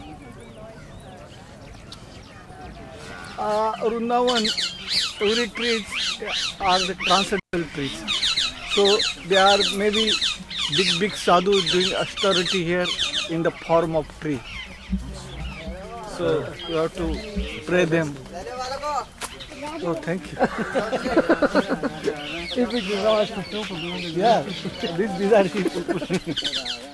Vrindavan, every trees are the transcendental trees. So there are maybe big sadhu doing austerity here in the form of tree. So you have to pray them. Oh, thank you. Yeah, these are people.